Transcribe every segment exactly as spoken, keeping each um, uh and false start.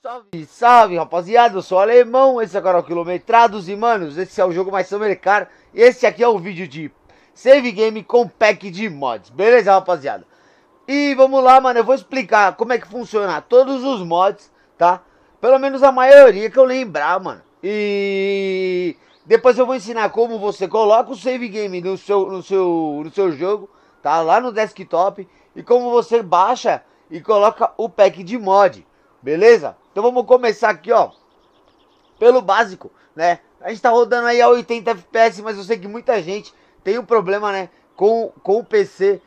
Salve, salve, rapaziada, eu sou o Alemão, esse é o canal Quilometrados e, manos, esse é o jogo mais Summercar. Esse aqui é o vídeo de Save Game com pack de mods, beleza, rapaziada? E vamos lá, mano, eu vou explicar como é que funciona todos os mods, tá? Pelo menos a maioria que eu lembrar, mano. E depois eu vou ensinar como você coloca o Save Game no seu, no seu, no seu jogo, tá? Lá no desktop. E como você baixa e coloca o pack de mod, beleza? Então vamos começar aqui, ó, pelo básico, né? A gente tá rodando aí a oitenta F P S, mas eu sei que muita gente tem um problema, né, com, com o P C,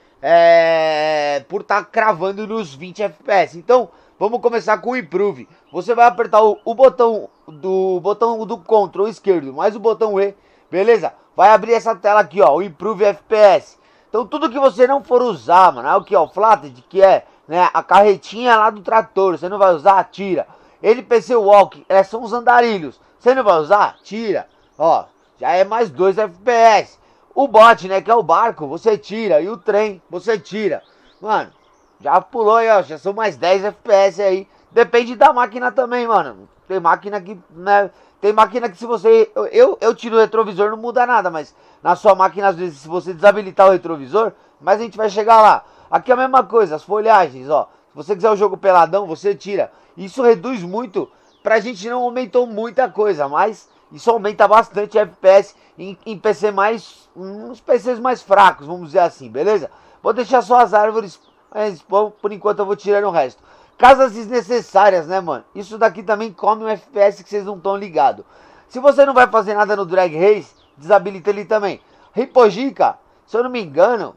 é, por estar tá cravando nos vinte F P S. Então, vamos começar com o Improve. Você vai apertar o, o botão do botão do control esquerdo, mais o botão E, beleza? Vai abrir essa tela aqui, ó, o Improve F P S. Então, tudo que você não for usar, mano, aqui, ó, o Flatted, que é, né, a carretinha lá do trator, você não vai usar, tira. N P C Walk, é, são os andarilhos, você não vai usar, tira. Ó, já é mais dois F P S. O bot, né, que é o barco, você tira. E o trem, você tira. Mano, já pulou aí, ó, já são mais dez F P S aí. Depende da máquina também, mano. Tem máquina que, né, tem máquina que se você... Eu, eu tiro o retrovisor, não muda nada, mas na sua máquina, às vezes, se você desabilitar o retrovisor, mas a gente vai chegar lá. Aqui é a mesma coisa, as folhagens, ó. Se você quiser o jogo peladão, você tira. Isso reduz muito, pra gente não aumentou muita coisa, mas isso aumenta bastante F P S em, em P C mais, uns P Cs mais fracos, vamos dizer assim, beleza? Vou deixar só as árvores, mas bom, por enquanto eu vou tirar o resto. Casas desnecessárias, né, mano? Isso daqui também come um F P S que vocês não estão ligados. Se você não vai fazer nada no Drag Race, desabilita ele também. Ripojica, se eu não me engano,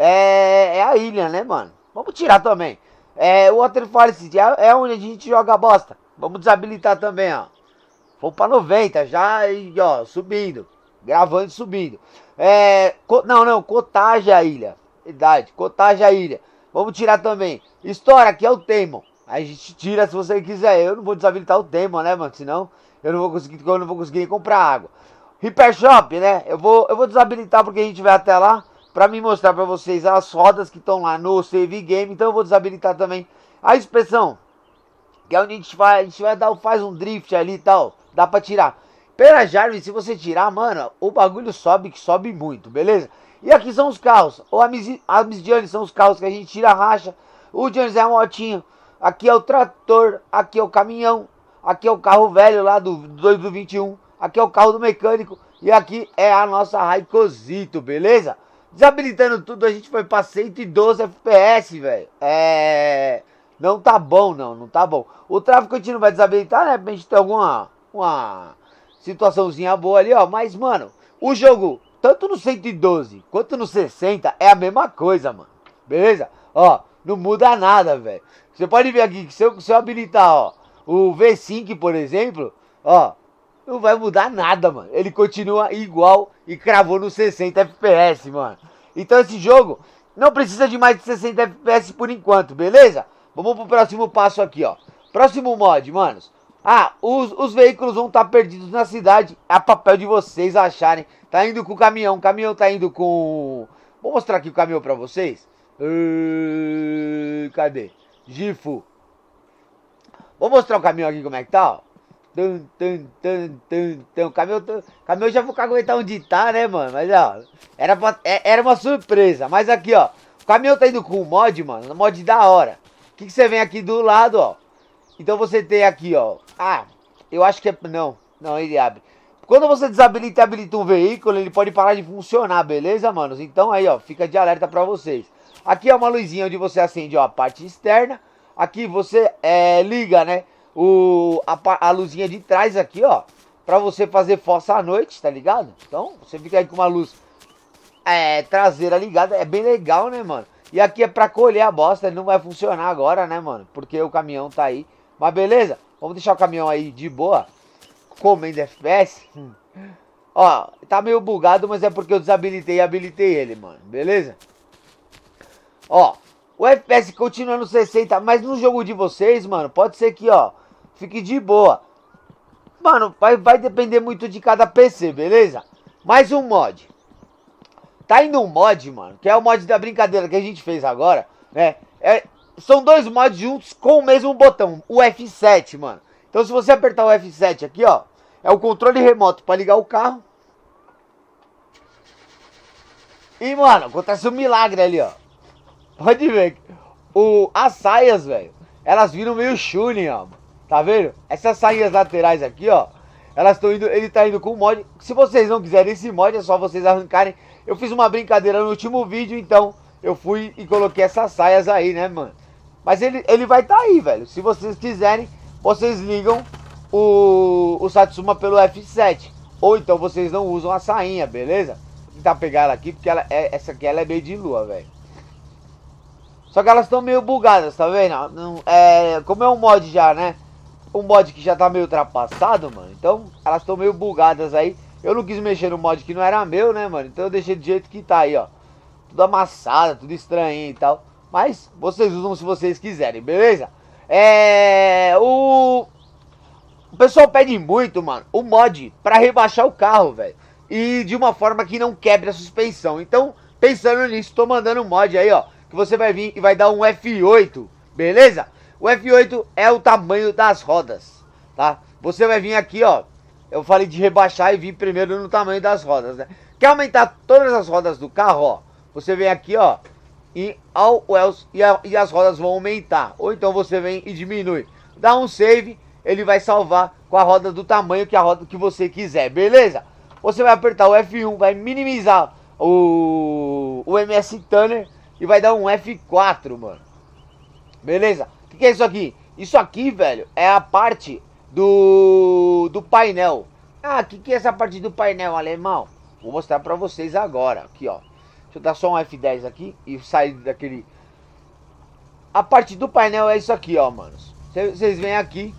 é, é a ilha, né, mano? Vamos tirar também. É, o Waterfall City é, é onde a gente joga bosta. Vamos desabilitar também, ó. Vamos pra noventa já, e ó, subindo. Gravando e subindo. É, co, não, não, Cottage a ilha. Verdade, Cottage a ilha. Vamos tirar também. História, aqui é o Temon. A gente tira se você quiser. Eu não vou desabilitar o Temon, né, mano? Senão eu não vou conseguir, eu não vou conseguir comprar água. Hyper Shop, né? Eu vou, eu vou desabilitar porque a gente vai até lá pra me mostrar pra vocês as rodas que estão lá no Save Game. Então eu vou desabilitar também a inspeção, que é onde a gente vai, a gente vai dar, faz um drift ali e tal. Dá pra tirar. Pela Jarvis, se você tirar, mano, o bagulho sobe, que sobe muito, beleza? E aqui são os carros. O Amis Jones são os carros que a gente tira a racha. O Jones é a motinho. Aqui é o trator. Aqui é o caminhão. Aqui é o carro velho lá do dois do vinte e um. Aqui é o carro do mecânico. E aqui é a nossa Raikosito, beleza? Desabilitando tudo, a gente foi pra cento e doze F P S, velho. É... Não tá bom, não. Não tá bom. O tráfego a gente não vai desabilitar, né? Pra gente ter alguma... Uma situaçãozinha boa ali, ó. Mas, mano, o jogo, tanto no cento e doze quanto no sessenta, é a mesma coisa, mano. Beleza? Ó, não muda nada, velho. Você pode ver aqui que se eu, se eu habilitar, ó, o V cinco, por exemplo, ó, não vai mudar nada, mano. Ele continua igual e cravou no sessenta F P S, mano. Então esse jogo não precisa de mais de sessenta F P S por enquanto, beleza? Vamos pro próximo passo aqui, ó. Próximo mod, manos. Ah, os, os veículos vão estar perdidos na cidade. É papel de vocês acharem. Tá indo com o caminhão. O caminhão tá indo com... Vou mostrar aqui o caminhão pra vocês. Uh, cadê? Gifu. Vou mostrar o caminhão aqui como é que tá, ó. Tum, tum, tum, tum, tum. O caminhão, tum. O caminhão já vou aguentar onde tá, né, mano? Mas, ó, era, pra, era uma surpresa. Mas aqui, ó. O caminhão tá indo com o mod, mano. Um mod da hora. O que, que você vem aqui do lado, ó? Então você tem aqui, ó. Ah, eu acho que é... Não, não, ele abre. Quando você desabilita e habilita um veículo, ele pode parar de funcionar, beleza, manos? Então aí, ó, fica de alerta pra vocês. Aqui é uma luzinha onde você acende, ó, a parte externa. Aqui você é, liga, né, o, a, a luzinha de trás aqui, ó, pra você fazer fossa à noite, tá ligado? Então, você fica aí com uma luz é, traseira ligada. É bem legal, né, mano? E aqui é pra colher a bosta. Ele não vai funcionar agora, né, mano? Porque o caminhão tá aí. Mas beleza, vamos deixar o caminhão aí de boa, comendo F P S. Hum. Ó, tá meio bugado, mas é porque eu desabilitei e habilitei ele, mano, beleza? Ó, o F P S continua no sessenta, mas no jogo de vocês, mano, pode ser que, ó, fique de boa. Mano, vai, vai depender muito de cada P C, beleza? Mais um mod. Tá indo um mod, mano, que é o mod da brincadeira que a gente fez agora, né? É... São dois mods juntos com o mesmo botão, o F sete, mano. Então se você apertar o F sete aqui, ó, é o controle remoto para ligar o carro. E, mano, acontece um milagre ali, ó. Pode ver. O, as saias, velho, elas viram meio shooting, ó. Tá vendo? Essas saias laterais aqui, ó, elas estão indo, ele tá indo com mod. Se vocês não quiserem esse mod, é só vocês arrancarem. Eu fiz uma brincadeira no último vídeo, então eu fui e coloquei essas saias aí, né, mano? Mas ele, ele vai tá aí, velho. Se vocês quiserem, vocês ligam o, o Satsuma pelo F sete. Ou então vocês não usam a sainha, beleza? Vou tentar pegar ela aqui, porque ela é, essa aqui ela é meio de lua, velho. Só que elas estão meio bugadas, tá vendo? Não, é, como é um mod já, né? Um mod que já tá meio ultrapassado, mano. Então, elas estão meio bugadas aí. Eu não quis mexer no mod que não era meu, né, mano? Então eu deixei do jeito que tá aí, ó. Tudo amassado, tudo estranho e tal. Mas vocês usam se vocês quiserem, beleza? É... O... O pessoal pede muito, mano, o mod pra rebaixar o carro, velho. E de uma forma que não quebre a suspensão. Então, pensando nisso, tô mandando um mod aí, ó. Que você vai vir e vai dar um F oito, beleza? O F oito é o tamanho das rodas, tá? Você vai vir aqui, ó. Eu falei de rebaixar e vir primeiro no tamanho das rodas, né? Quer aumentar todas as rodas do carro, ó? Você vem aqui, ó. E, ao, e, a, e as rodas vão aumentar. Ou então você vem e diminui. Dá um save, ele vai salvar com a roda do tamanho que a roda que você quiser, beleza? Você vai apertar o F um, vai minimizar o, o M S Tuner e vai dar um F quatro, mano. Beleza? O que, que é isso aqui? Isso aqui, velho, é a parte do, do painel. Ah, o que, que é essa parte do painel, alemão? Vou mostrar pra vocês agora. Aqui, ó. Deixa eu dar só um F dez aqui e sair daquele... A parte do painel é isso aqui, ó, manos. Vocês vêm aqui.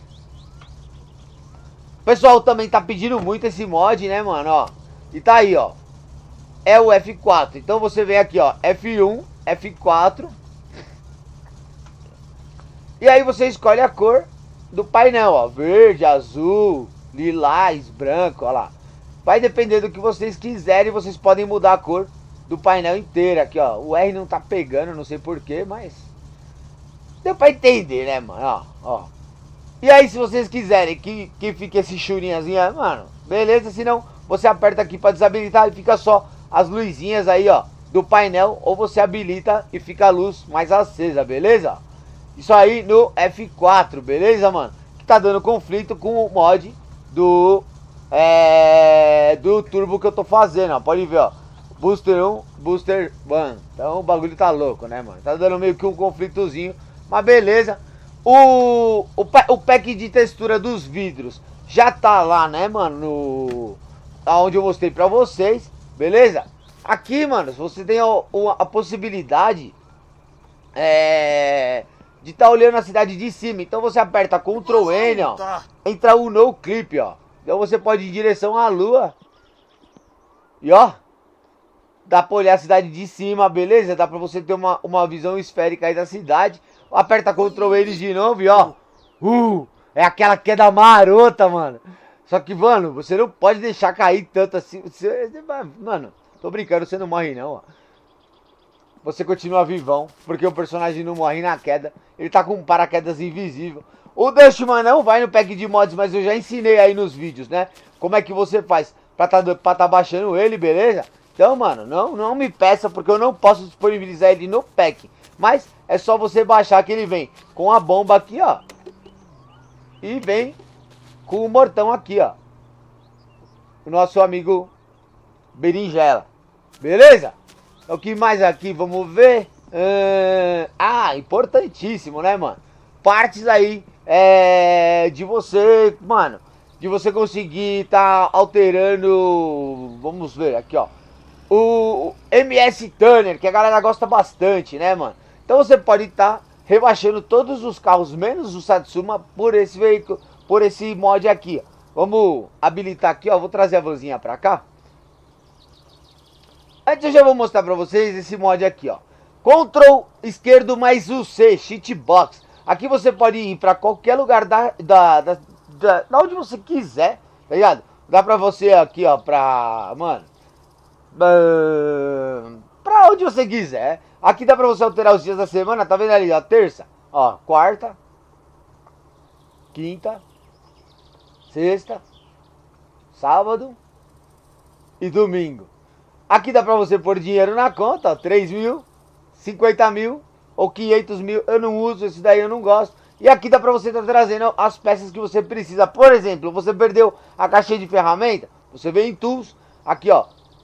O pessoal também tá pedindo muito esse mod, né, mano, ó. E tá aí, ó. É o F quatro. Então você vem aqui, ó. F um, F quatro. E aí você escolhe a cor do painel, ó. Verde, azul, lilás, branco, ó lá. Vai depender do que vocês quiserem. Vocês podem mudar a cor do painel inteiro aqui, ó. O R não tá pegando, não sei porquê, mas... Deu pra entender, né, mano? Ó, ó. E aí, se vocês quiserem que, que fique esse churinhazinho, mano, beleza. Se não, você aperta aqui pra desabilitar e fica só as luzinhas aí, ó, do painel. Ou você habilita e fica a luz mais acesa, beleza? Isso aí no F quatro, beleza, mano? Que tá dando conflito com o mod do... É... Do turbo que eu tô fazendo, ó. Pode ver, ó. Booster um, Booster um. Então o bagulho tá louco, né, mano? Tá dando meio que um conflitozinho. Mas beleza. O, o, o pack de textura dos vidros já tá lá, né, mano? No, aonde eu mostrei pra vocês. Beleza? Aqui, mano, você tem a, a possibilidade é, de tá olhando a cidade de cima. Então você aperta control N, ó. Entra o no clip, ó. Então você pode ir em direção à lua. E ó, dá pra olhar a cidade de cima, beleza? Dá pra você ter uma, uma visão esférica aí da cidade. Aperta control N de novo e ó. Uh, é aquela queda marota, mano. Só que, mano, você não pode deixar cair tanto assim. Você, mano, tô brincando, você não morre não, ó. Você continua vivão, porque o personagem não morre na queda. Ele tá com um paraquedas invisível. O Dustman não vai no pack de mods, mas eu já ensinei aí nos vídeos, né? Como é que você faz pra tá, pra tá baixando ele, beleza? Então, mano, não, não me peça, porque eu não posso disponibilizar ele no pack. Mas é só você baixar que ele vem com a bomba aqui, ó. E vem com o mortão aqui, ó. O nosso amigo Berinjela. Beleza? O que mais aqui? Vamos ver. Uh, ah, importantíssimo, né, mano? Partes aí é, de você, mano, de você conseguir tá alterando. Vamos ver aqui, ó. O M S Tuner, que a galera gosta bastante, né, mano? Então você pode estar tá rebaixando todos os carros, menos o Satsuma, por esse veículo, por esse mod aqui, ó. Vamos habilitar aqui, ó. Vou trazer a vanzinha pra cá. Antes eu já vou mostrar pra vocês esse mod aqui, ó. Control esquerdo mais o C, Cheatbox. Aqui você pode ir pra qualquer lugar da, da, da, da, da onde você quiser, tá ligado? Dá pra você aqui, ó, pra... Mano... Uh, pra onde você quiser. Aqui dá pra você alterar os dias da semana, tá vendo ali, ó, terça, ó, quarta, quinta, sexta, sábado e domingo. Aqui dá pra você pôr dinheiro na conta, ó, três mil, cinquenta mil ou quinhentos mil. Eu não uso, esse daí eu não gosto. E aqui dá pra você estar trazendo as peças que você precisa. Por exemplo, você perdeu a caixinha de ferramenta, você vem em Tools, aqui ó,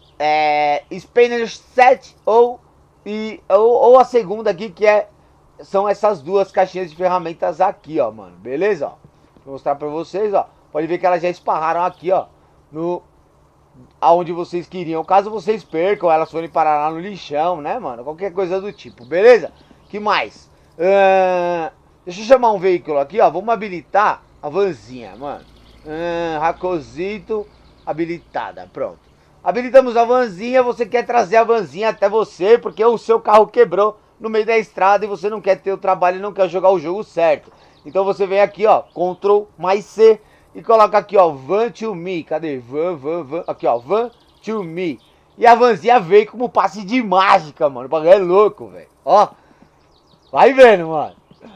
é, Spinner Set ou, e, ou, ou a segunda aqui que é, são essas duas caixinhas de ferramentas aqui ó, mano, beleza? Ó, vou mostrar pra vocês, ó, pode ver que elas já esparraram aqui ó, no... aonde vocês queriam. Caso vocês percam, elas forem parar lá no lixão, né, mano? Qualquer coisa do tipo, beleza? Que mais? Uh, deixa eu chamar um veículo aqui, ó. Vamos habilitar a vanzinha, mano. Uh, Racozito habilitada, pronto. Habilitamos a vanzinha. Você quer trazer a vanzinha até você, porque o seu carro quebrou no meio da estrada e você não quer ter o trabalho e não quer jogar o jogo certo. Então você vem aqui, ó, Ctrl mais C. E coloca aqui, ó, Van to Me. Cadê? Van, van, van. Aqui, ó, Van to Me. E a vanzinha veio como passe de mágica, mano. O bagulho é louco, velho. Ó. Vai vendo, mano.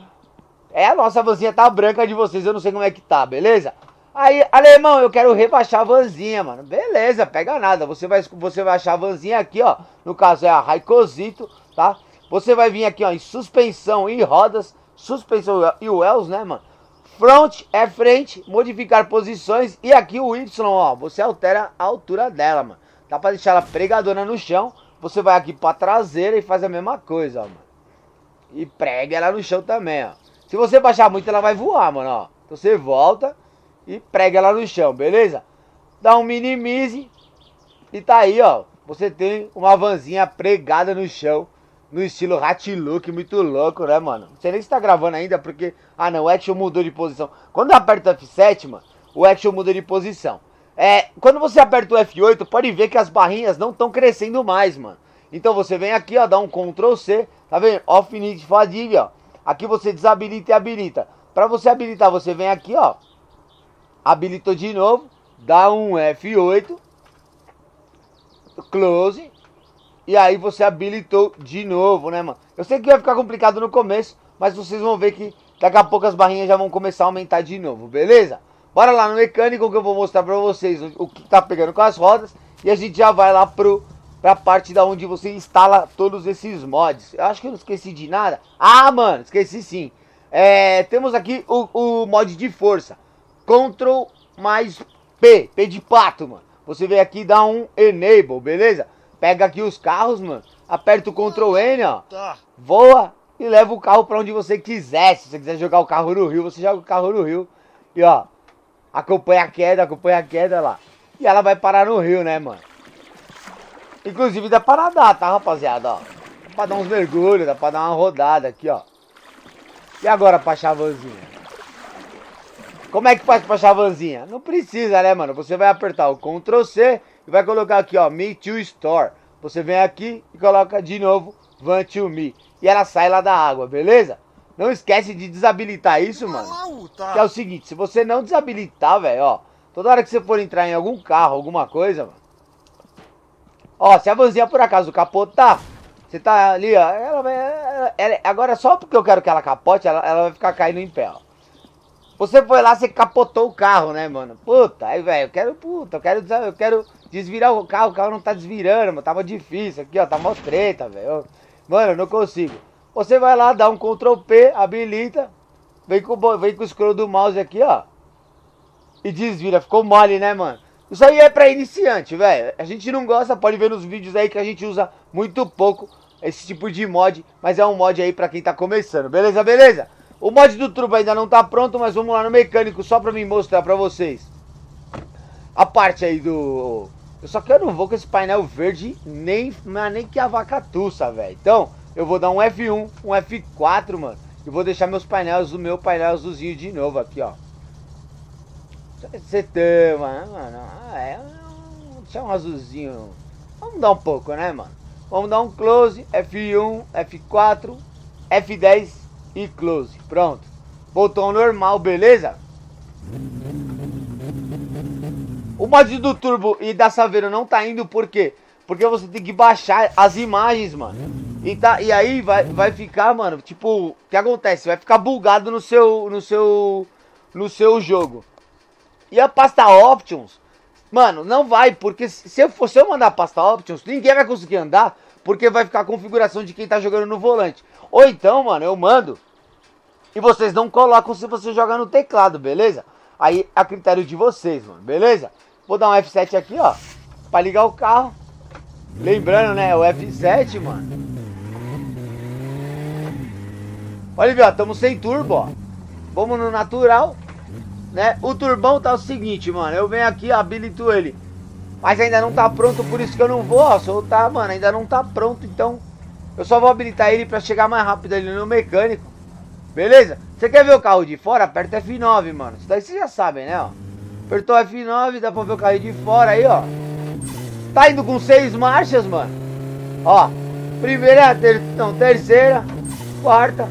É, a nossa vanzinha tá branca de vocês. Eu não sei como é que tá, beleza? Aí, alemão, eu quero rebaixar a vanzinha, mano. Beleza, pega nada. Você vai, você vai achar a vanzinha aqui, ó. No caso é a Raikosito, tá? Você vai vir aqui, ó, em suspensão e rodas. Suspensão e wells, né, mano? Front é frente, modificar posições. E aqui o Y, ó, você altera a altura dela, mano. Dá pra deixar ela pregadona no chão. Você vai aqui pra traseira e faz a mesma coisa, ó, mano. E prega ela no chão também, ó. Se você baixar muito, ela vai voar, mano, ó. Então você volta e prega ela no chão, beleza? Dá um minimize. E tá aí, ó. Você tem uma vanzinha pregada no chão. No estilo Hat-Look, muito louco, né, mano? Não sei nem se tá gravando ainda, porque... Ah, não, o Action mudou de posição. Quando eu aperto o F sete, mano, o Action muda de posição. É, quando você aperta o F oito, pode ver que as barrinhas não estão crescendo mais, mano. Então você vem aqui, ó, dá um Ctrl C, tá vendo? Off Need Fadiga, ó. Aqui você desabilita e habilita. Pra você habilitar, você vem aqui, ó. Habilitou de novo, dá um F oito. Close. E aí você habilitou de novo, né, mano? Eu sei que vai ficar complicado no começo, mas vocês vão ver que daqui a pouco as barrinhas já vão começar a aumentar de novo, beleza? Bora lá no mecânico que eu vou mostrar pra vocês o que tá pegando com as rodas. E a gente já vai lá pro, pra parte da onde você instala todos esses mods. Eu acho que eu não esqueci de nada. Ah, mano, esqueci sim. É, temos aqui o, o mod de força. Ctrl mais P, P de pato, mano. Você vem aqui e dá um Enable, beleza? Pega aqui os carros, mano. Aperta o Ctrl N, ó. Voa e leva o carro pra onde você quiser. Se você quiser jogar o carro no rio, você joga o carro no rio. E ó, acompanha a queda, acompanha a queda lá. E ela vai parar no rio, né, mano? Inclusive dá pra nadar, tá, rapaziada, ó. Dá pra dar uns mergulhos, dá pra dar uma rodada aqui, ó. E agora pra achar a vanzinha? Como é que faz pra achar a vanzinha? Não precisa, né, mano? Você vai apertar o Ctrl C e vai colocar aqui, ó, Me to Store. Você vem aqui e coloca de novo Van to Me. E ela sai lá da água, beleza? Não esquece de desabilitar isso, mano. Que é o seguinte, se você não desabilitar, velho, ó. Toda hora que você for entrar em algum carro, alguma coisa, mano. Ó, se a vanzinha por acaso capotar, você tá ali, ó. Ela vai... Ela, ela, agora só porque eu quero que ela capote, ela, ela vai ficar caindo em pé, ó. Você foi lá, você capotou o carro, né, mano? Puta, aí, velho, eu quero, puta, eu quero, eu quero desvirar o carro, o carro não tá desvirando, mano, tava difícil aqui, ó, tá mó treta, velho. Mano, eu não consigo. Você vai lá, dá um Ctrl P, habilita, vem com, vem com o scroll do mouse aqui, ó, e desvira, ficou mole, né, mano? Isso aí é pra iniciante, velho. A gente não gosta, pode ver nos vídeos aí que a gente usa muito pouco esse tipo de mod, mas é um mod aí pra quem tá começando, beleza, beleza? O mod do turbo ainda não tá pronto, mas vamos lá no mecânico só pra me mostrar pra vocês a parte aí do... Eu só que eu não vou com esse painel verde nem, nem que a vaca tussa, velho. Então, eu vou dar um F um, um F quatro, mano. E vou deixar meus painéis, o meu painel azulzinho de novo aqui, ó. Você tem, mano, mano. Ah, é, deixa um azulzinho. Vamos dar um pouco, né, mano? Vamos dar um close, F um, F quatro, F dez... e close, pronto. Botão normal, beleza? O mod do turbo e da Saveiro não tá indo, por quê? Porque você tem que baixar as imagens, mano. E, tá, e aí vai, vai ficar, mano, tipo, o que acontece? Vai ficar bugado no seu, no seu, no seu jogo. E a pasta Options, mano, não vai, porque se eu, for, se eu mandar a pasta Options, ninguém vai conseguir andar, porque vai ficar a configuração de quem tá jogando no volante. Ou então, mano, eu mando e vocês não colocam se você jogar no teclado, beleza? Aí é a critério de vocês, mano, beleza? Vou dar um F sete aqui, ó, pra ligar o carro. Lembrando, né, o F sete, mano. Olha, ó, estamos sem turbo, ó. Vamos no natural, né? O turbão tá o seguinte, mano. Eu venho aqui, habilito ele, mas ainda não tá pronto, por isso que eu não vou, ó, soltar, mano. Ainda não tá pronto, então eu só vou habilitar ele pra chegar mais rápido ali no mecânico. Beleza? Você quer ver o carro de fora? Aperta F nove, mano. Isso daí vocês já sabem, né, ó. Apertou F nove, dá pra ver o carro de fora aí, ó. Tá indo com seis marchas, mano. Ó, primeira, ter... não, terceira, quarta.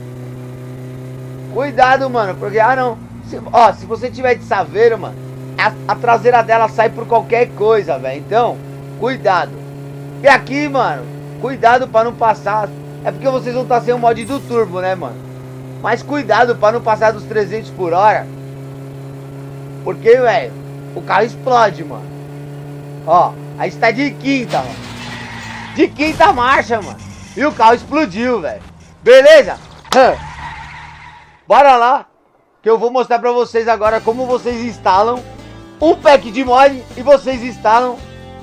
Cuidado, mano, porque, ah, não. Se, ó, se você tiver de saveiro, mano, a, a traseira dela sai por qualquer coisa, velho. Então, cuidado. E aqui, mano, cuidado pra não passar. É porque vocês vão estar sem o mod do turbo, né, mano? Mas cuidado pra não passar dos trezentos por hora. Porque, velho, o carro explode, mano. Ó, a gente tá de quinta, mano. De quinta marcha, mano. E o carro explodiu, velho. Beleza? Bora lá, que eu vou mostrar pra vocês agora como vocês instalam um pack de mod e vocês instalam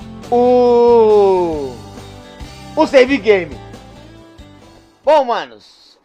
o... o save game. Bom, manos,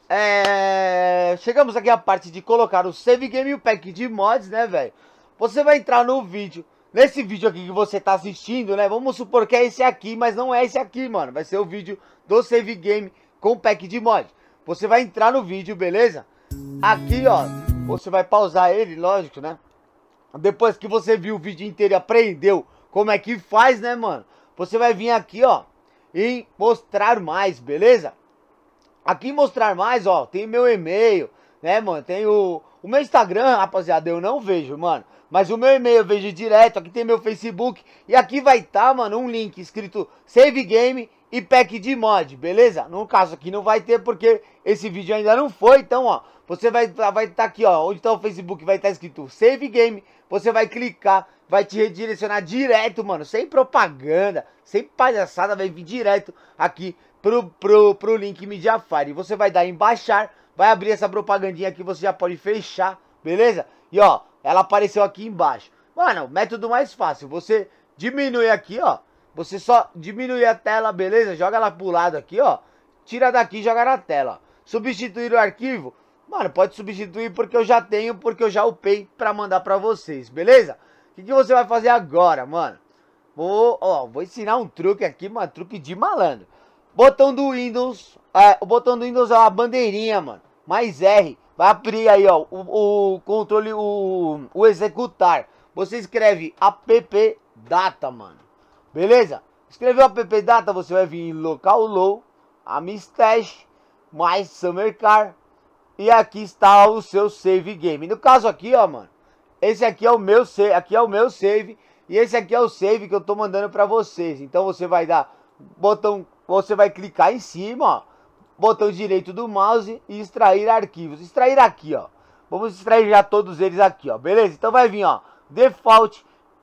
é... chegamos aqui à parte de colocar o save game e o pack de mods, né, velho? Você vai entrar no vídeo. Nesse vídeo aqui que você tá assistindo, né? Vamos supor que é esse aqui, mas não é esse aqui, mano. Vai ser o vídeo do save game com o pack de mod. Você vai entrar no vídeo, beleza? Aqui, ó, você vai pausar ele, lógico, né? Depois que você viu o vídeo inteiro e aprendeu como é que faz, né, mano? Você vai vir aqui, ó, em mostrar mais, beleza? Aqui em mostrar mais, ó, tem meu e-mail, né, mano? Tem o, o meu Instagram, rapaziada, eu não vejo, mano. Mas o meu e-mail eu vejo direto, aqui tem meu Facebook. E aqui vai estar, tá, mano, um link escrito Save Game e Pack de Mod, beleza? No caso aqui não vai ter porque esse vídeo ainda não foi. Então, ó, você vai estar vai tá aqui, ó, onde tá o Facebook, vai estar tá escrito Save Game. Você vai clicar, vai te redirecionar direto, mano, sem propaganda, sem palhaçada, vai vir direto aqui pro, pro, pro link Mediafire. Você vai dar em baixar, vai abrir essa propagandinha aqui, você já pode fechar, beleza? E ó, ela apareceu aqui embaixo. Mano, o método mais fácil, você diminui aqui, ó. Você só diminui a tela, beleza? Joga ela pro lado aqui, ó. Tira daqui e joga na tela. Substituir o arquivo. Mano, pode substituir porque eu já tenho, porque eu já upei pra mandar pra vocês, beleza? O que, que você vai fazer agora, mano? Vou, ó, vou ensinar um truque aqui, mano, truque de malandro. Botão do Windows, é, o botão do Windows é uma bandeirinha, mano. Mais R. Vai abrir aí, ó, o, o controle, o, o executar. Você escreve app data, mano. Beleza? Escreveu app data, você vai vir em local low, Amistash, mais Summer Car. E aqui está o seu save game. No caso aqui, ó, mano. Esse aqui é o meu save, aqui é o meu save. E esse aqui é o save que eu tô mandando pra vocês. Então você vai dar botão, você vai clicar em cima, ó. Botão direito do mouse e extrair arquivos. Extrair aqui, ó. Vamos extrair já todos eles aqui, ó. Beleza? Então vai vir, ó. Default,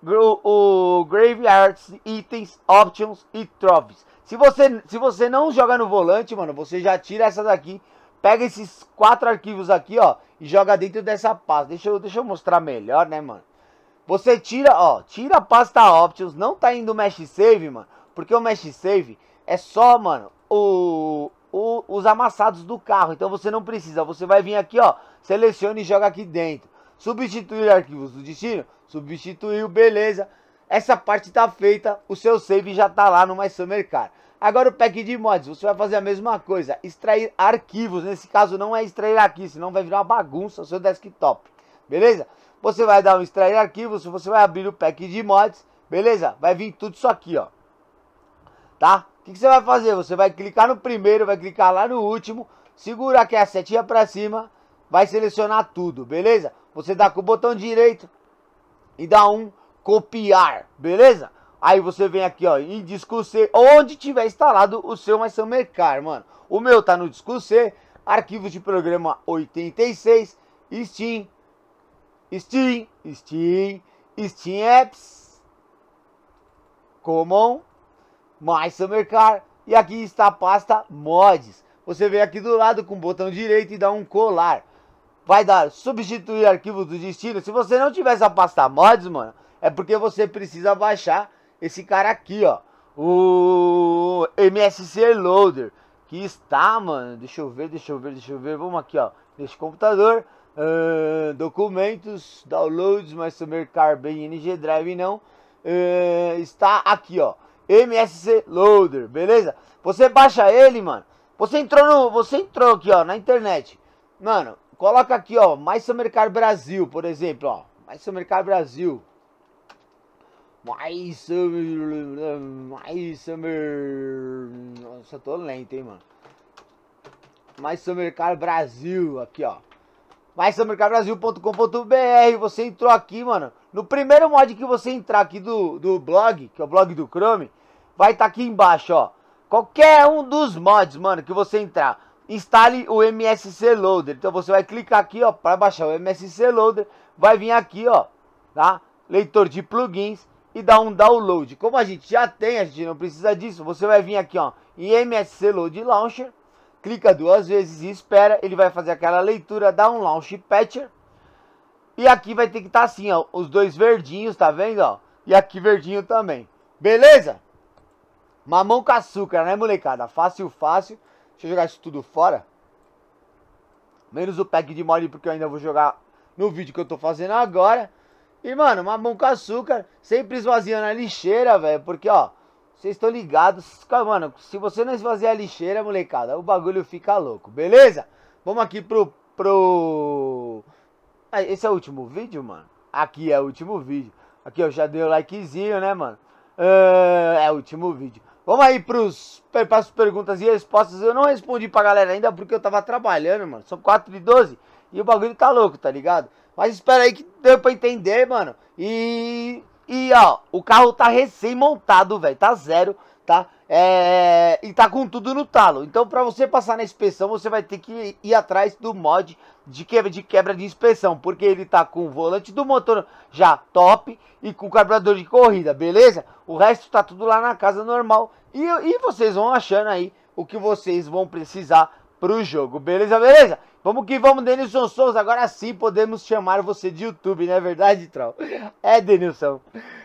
o, o Graveyards, Itens, Options e Trophies. Se você, se você não joga no volante, mano, você já tira essa daqui. Pega esses quatro arquivos aqui, ó. E joga dentro dessa pasta. Deixa eu, deixa eu mostrar melhor, né, mano? Você tira, ó. Tira a pasta Options. Não tá indo Mesh Save, mano. Porque o Mesh Save é só, mano, o... O, os amassados do carro, então você não precisa, você vai vir aqui, ó, selecione e joga aqui dentro. Substituir arquivos do destino, substituiu, beleza. Essa parte tá feita, o seu save já tá lá no My Summer Car. Agora o pack de mods, você vai fazer a mesma coisa, extrair arquivos, nesse caso não é extrair aqui, senão vai virar uma bagunça o seu desktop, beleza? Você vai dar um extrair arquivos, você vai abrir o pack de mods, beleza? Vai vir tudo isso aqui, ó, tá? O que, que você vai fazer? Você vai clicar no primeiro, vai clicar lá no último, segurar aqui a setinha pra cima, vai selecionar tudo, beleza? Você dá com o botão direito e dá um copiar, beleza? Aí você vem aqui, ó, em disco C, onde tiver instalado o seu My Summer Car, mano. O meu tá no disco C, arquivos de programa oitenta e seis, Steam, Steam, Steam, Steam Apps, Common, My Summer Car, e aqui está a pasta Mods. Você vem aqui do lado com o botão direito e dá um colar. Vai dar substituir arquivo do destino. Se você não tiver essa pasta Mods, mano, é porque você precisa baixar esse cara aqui, ó, o M S C Loader, que está, mano, deixa eu ver, deixa eu ver, deixa eu ver, vamos aqui, ó, nesse computador, uh, documentos, downloads, My Summer Car, bem N G Drive não, uh, está aqui, ó, M S C Loader, beleza? Você baixa ele, mano, você entrou no, você entrou aqui, ó, na internet, mano, coloca aqui, ó, My Summer Car Brasil, por exemplo, ó, My Summer Car Brasil. My Summer, My Summer, nossa, tô lento, hein, mano. My Summer Car Brasil, aqui, ó. my summer car brasil ponto com ponto br. Você entrou aqui, mano. No primeiro mod que você entrar aqui do, do blog, que é o blog do Chrome, vai estar tá aqui embaixo, ó. Qualquer um dos mods, mano, que você entrar, instale o M S C Loader. Então você vai clicar aqui, ó, para baixar o M S C Loader. Vai vir aqui, ó, tá? Leitor de plugins. E dá um download. Como a gente já tem, a gente não precisa disso. Você vai vir aqui, ó, em M S C Load Launcher. Clica duas vezes e espera. Ele vai fazer aquela leitura, dá um Launch Patcher. E aqui vai ter que estar tá assim, ó, os dois verdinhos, tá vendo, ó? E aqui verdinho também. Beleza? Mamão com açúcar, né, molecada? Fácil, fácil. Deixa eu jogar isso tudo fora. Menos o pack de mod, porque eu ainda vou jogar no vídeo que eu tô fazendo agora. E, mano, mamão com açúcar, sempre esvaziando a lixeira, velho, porque, ó, vocês estão ligados, mano, se você não esvaziar a lixeira, molecada, o bagulho fica louco, beleza? Vamos aqui pro, pro... Ah, esse é o último vídeo, mano? Aqui é o último vídeo. Aqui, ó, já deu likezinho, né, mano? Uh, é o último vídeo. Vamos aí pros, pras perguntas e respostas. Eu não respondi pra galera ainda porque eu tava trabalhando, mano, são quatro e doze e o bagulho tá louco, tá ligado? Mas espera aí que deu pra entender, mano. E, e ó, o carro tá recém-montado, velho. Tá zero, tá? É, e tá com tudo no talo. Então pra você passar na inspeção, você vai ter que ir, ir atrás do mod de quebra, de quebra de inspeção. Porque ele tá com o volante do motor já top e com o carburador de corrida, beleza? O resto tá tudo lá na casa normal. E, e vocês vão achando aí o que vocês vão precisar pro jogo, beleza, beleza? Vamos que vamos, Denilson Souza. Agora sim podemos chamar você de YouTube, não é verdade, Troll? É, Denilson.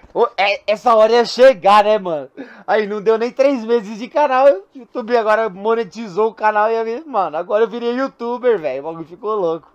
É, essa hora ia chegar, né, mano? Aí não deu nem três meses de canal. O YouTube agora monetizou o canal e eu, mano, agora eu virei YouTuber, velho. O bagulho ficou louco.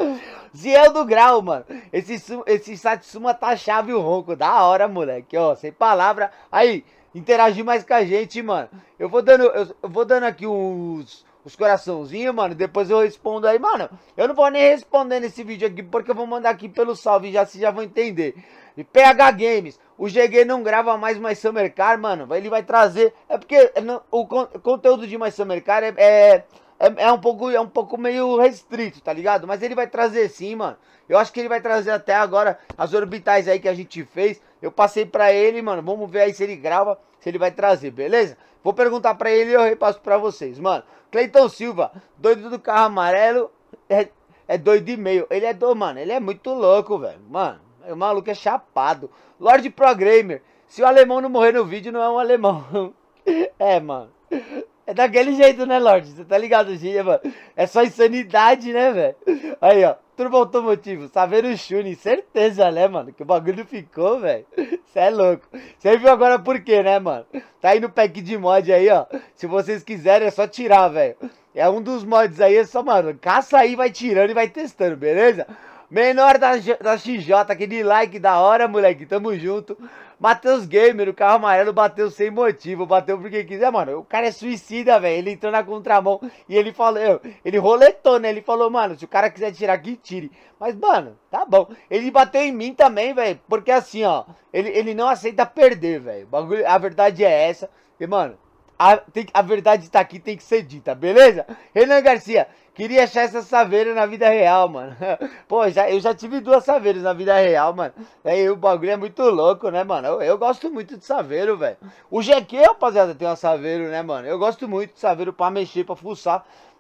Ziel do Grau, mano. Esse, esse Satsuma tá chave o ronco. Da hora, moleque. Ó, sem palavra. Aí, interagir mais com a gente, mano. Eu vou dando, eu, eu vou dando aqui uns... os coraçãozinhos, mano, depois eu respondo aí, mano, eu não vou nem responder nesse vídeo aqui, porque eu vou mandar aqui pelo salve, já vocês já vão entender. E P H Games, o G G não grava mais My Summer Car, mano, ele vai trazer, é porque o conteúdo de My Summer Car é, é, é, é, um pouco, é um pouco meio restrito, tá ligado? Mas ele vai trazer sim, mano, eu acho que ele vai trazer até agora as orbitais aí que a gente fez, eu passei pra ele, mano, vamos ver aí se ele grava, se ele vai trazer, beleza? Vou perguntar pra ele e eu repasso pra vocês, mano. Cleiton Silva, doido do carro amarelo, é, é doido e meio. Ele é doido, mano, ele é muito louco, velho. Mano, o maluco é chapado. Lord Programmer, se o alemão não morrer no vídeo, não é um alemão. É, mano. É daquele jeito, né, Lorde? Você tá ligado, Gia, mano? É só insanidade, né, velho? Aí, ó. Turbo Automotivo, Saveiro Shuni, certeza, né, mano? Que o bagulho ficou, velho. Você é louco. Você viu agora por quê, né, mano? Tá aí no pack de mod aí, ó. Se vocês quiserem, é só tirar, velho. É um dos mods aí, é só, mano, caça aí, vai tirando e vai testando, beleza? Menor da, da X J, aquele like da hora, moleque. Tamo junto. Matheus Gamer, o carro amarelo bateu sem motivo, bateu porque quiser, mano. O cara é suicida, velho. Ele entrou na contramão e ele falou, ele roletou, né? Ele falou, mano, se o cara quiser tirar aqui, tire. Mas, mano, tá bom. Ele bateu em mim também, velho. Porque assim, ó, ele, ele não aceita perder, velho. A verdade é essa. E, mano, a, tem, a verdade tá aqui, tem que ser dita, beleza? Renan Garcia, queria achar essa saveira na vida real, mano. Pô, já, eu já tive duas saveiras na vida real, mano. Aí o bagulho é muito louco, né, mano? Eu, eu gosto muito de saveiro, velho. O G Q, rapaziada, tem uma saveiro, né, mano? Eu gosto muito de saveiro pra mexer, pra fuçar.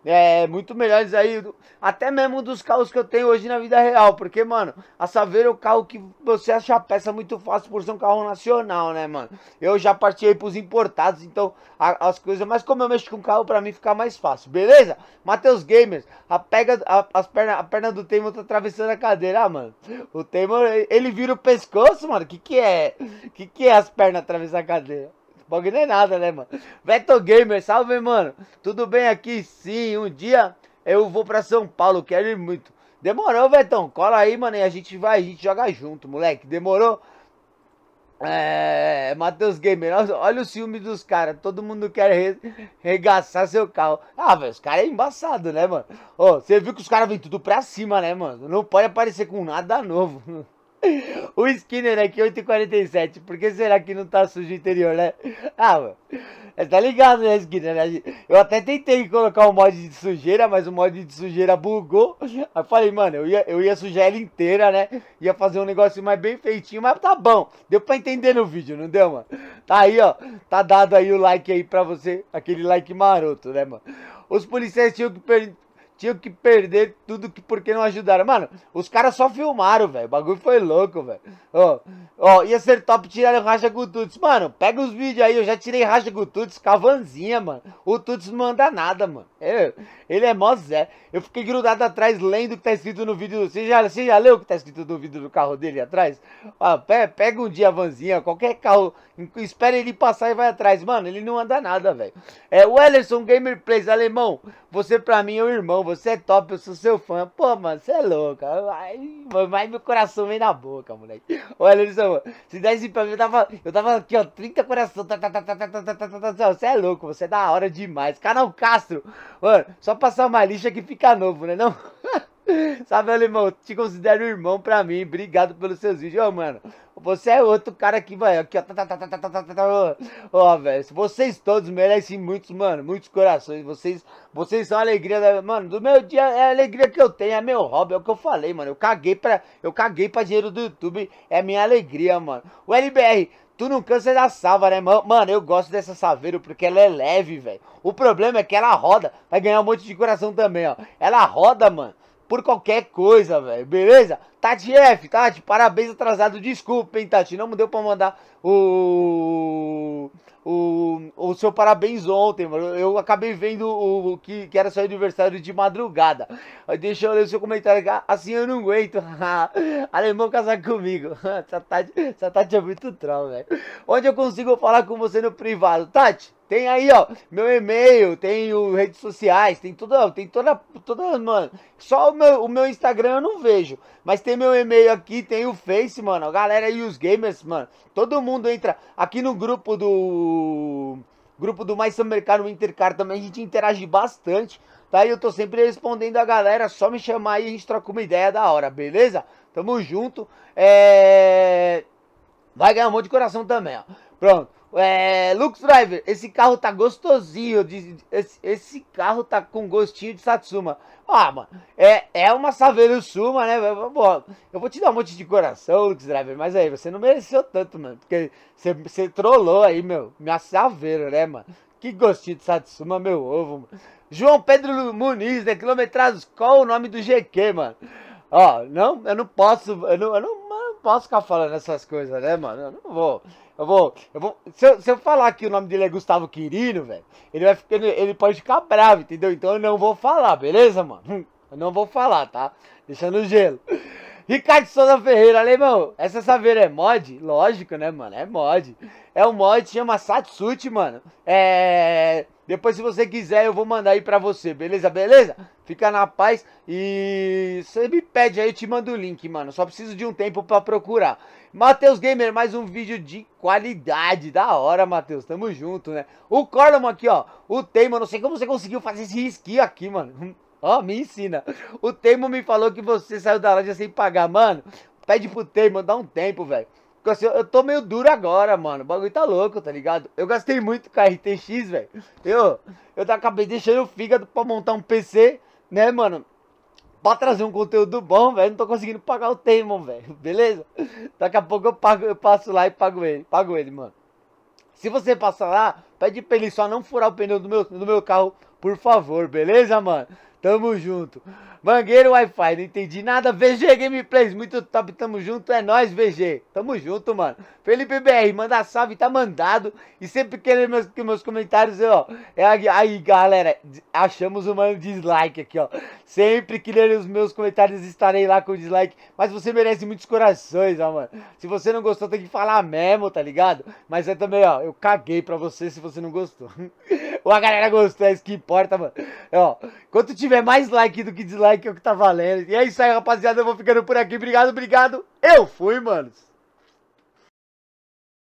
é, muito melhores aí, até mesmo dos carros que eu tenho hoje na vida real, porque, mano, a Saveiro é o carro que você acha a peça muito fácil por ser um carro nacional, né, mano? Eu já parti aí pros importados, então a, as coisas, mas como eu mexo com carro, pra mim fica mais fácil, beleza? Matheus Gamers, a, pega, a, as perna, a perna do Teimo tá atravessando a cadeira, ah, mano, o Teimo, ele vira o pescoço, mano, que que é, que que é as pernas atravessando a cadeira? Bagulho não é nada, né, mano? Veto Gamer, salve, mano. Tudo bem aqui? Sim, um dia eu vou pra São Paulo, quero ir muito. Demorou, Vetão? Cola aí, mano, e a gente vai, a gente joga junto, moleque. Demorou? É, Matheus Gamer, olha, olha o ciúme dos caras. Todo mundo quer re, regaçar seu carro. Ah, velho, os caras é embaçado, né, mano? Ô, você viu que os caras vêm tudo pra cima, né, mano? Não pode aparecer com nada novo. O Skinner aqui, oito e quarenta e sete. Por que será que não tá sujo o interior, né? Ah, mano. Tá ligado, né, Skinner? Eu até tentei colocar um mod de sujeira, mas o mod de sujeira bugou. Aí eu falei, mano, eu ia, eu ia sujar ela inteira, né? Ia fazer um negócio mais bem feitinho, mas tá bom. Deu pra entender no vídeo, não deu, mano? Tá aí, ó. Tá dado aí o like aí pra você. Aquele like maroto, né, mano? Os policiais tinham que perguntar. Tinha que perder tudo que porque não ajudaram. Mano, os caras só filmaram, velho. O bagulho foi louco, velho. Ó, ó, ia ser top tirar o racha com o Tuts. Mano, pega os vídeos aí. Eu já tirei racha com o Tuts com a vanzinha, mano. O Tuts não manda nada, mano. É, ele é mó Zé. Eu fiquei grudado atrás lendo o que tá escrito no vídeo. Você já, você já leu o que tá escrito no vídeo do carro dele atrás? Ó, pega um dia a vanzinha, qualquer carro. Espera ele passar e vai atrás. Mano, ele não anda nada, velho. É, o Ellerson Gamer Plays, alemão. Você pra mim é o irmão. Você é top, eu sou seu fã. Pô, mano, você é louco. Ai, vai, meu coração vem na boca, moleque. Olha, Elisão, se desse pra mim, eu tava, eu tava aqui, ó, trinta coração. Você é louco, você é da hora demais. Canal Castro, mano, só passar uma lixa que fica novo, né, não? Sabe, alemão, te considero irmão pra mim. Obrigado pelos seus vídeos. Ô, mano, você é outro cara que vai aqui, ó. Ó, velho, vocês todos merecem muitos, mano, muitos corações. Vocês, vocês são a alegria da, mano, do meu dia, é a alegria que eu tenho, é meu hobby, é o que eu falei, mano. Eu caguei pra, eu caguei pra dinheiro do YouTube, é minha alegria, mano. O L B R, tu não cansa da salva, né, mano? Mano, eu gosto dessa Saveiro porque ela é leve, velho. O problema é que ela roda, vai ganhar um monte de coração também, ó. Ela roda, mano, por qualquer coisa, velho, beleza? Tati F, Tati, parabéns atrasado, desculpa, hein, Tati, não deu pra mandar o... O, o seu parabéns ontem, mano. Eu acabei vendo o, o que, que era seu aniversário de madrugada. Deixa eu ler o seu comentário aqui. Assim eu não aguento. Alemão casar comigo. Essa Tati, essa Tati é muito troll, velho. Onde eu consigo falar com você no privado? Tati, tem aí, ó, meu e-mail, tem o redes sociais, tem toda, tem toda, toda, mano. Só o meu, o meu Instagram eu não vejo, mas tem meu e-mail aqui, tem o Face, mano. A galera aí, os gamers, mano. Todo mundo entra aqui no grupo do grupo do Mais Mercado Intercar também, a gente interage bastante, tá? E eu tô sempre respondendo a galera, só me chamar aí, a gente troca uma ideia da hora, beleza? Tamo junto. É... Vai ganhar um monte de coração também, ó. Pronto. É, Lux Driver, esse carro tá gostosinho, de, esse, esse carro tá com gostinho de Satsuma. Ah, mano, é, é uma Saveiro Suma, né? Bom, eu vou te dar um monte de coração, Lux Driver, mas aí, você não mereceu tanto, mano, porque você, você trollou aí, meu, minha Saveiro, né, mano? Que gostinho de Satsuma, meu ovo, mano. João Pedro Muniz, né, quilometrados, qual o nome do G Q, mano? Ó, não, eu não posso, eu não, eu não, eu não posso ficar falando essas coisas, né, mano? Eu não vou... Eu vou, eu vou, se eu, se eu falar que o nome dele é Gustavo Quirino, velho, ele vai ficar, ele, ele pode ficar bravo, entendeu? Então eu não vou falar, beleza, mano? Eu não vou falar, tá? Deixando o gelo. Ricardo Souza Ferreira, alemão, essa Saveiro é mod? Lógico, né, mano? É mod. É um mod, chama Satsuti, mano. É... Depois, se você quiser, eu vou mandar aí pra você, beleza? Beleza? Fica na paz e você me pede aí, eu te mando o link, mano. Só preciso de um tempo pra procurar. Matheus Gamer, mais um vídeo de qualidade. Da hora, Matheus. Tamo junto, né? O Corlman aqui, ó. O Teimo, não sei como você conseguiu fazer esse risquinho aqui, mano. Ó, me ensina. O Teimo me falou que você saiu da loja sem pagar, mano. Pede pro Teimo, dá um tempo, velho. Eu tô meio duro agora, mano. O bagulho tá louco, tá ligado? Eu gastei muito com a R T X, velho. Eu, eu acabei deixando o fígado pra montar um P C, né, mano? Pra trazer um conteúdo bom, velho. Não tô conseguindo pagar o Teimon, velho. Beleza? Daqui a pouco eu, pago, eu passo lá e pago ele. Pago ele, mano. Se você passar lá, pede pra ele só não furar o pneu do meu, do meu carro, por favor, beleza, mano? Tamo junto. Mangueiro Wi-Fi, não entendi nada. V G Gameplays, muito top, tamo junto. É nóis, V G. Tamo junto, mano. Felipe B R, manda salve, tá mandado. E sempre que ler meus, meus comentários, ó. É aí, galera. Achamos o mano dislike aqui, ó. Sempre que ler os meus comentários, estarei lá com dislike. Mas você merece muitos corações, ó, mano. Se você não gostou, tem que falar mesmo, tá ligado? Mas é também, ó. Eu caguei pra você se você não gostou. Ou a galera gostou, é isso que importa, mano. Ó, quanto tiver mais like do que dislike, é o que tá valendo. E é isso aí, rapaziada. Eu vou ficando por aqui. Obrigado, obrigado. Eu fui, mano.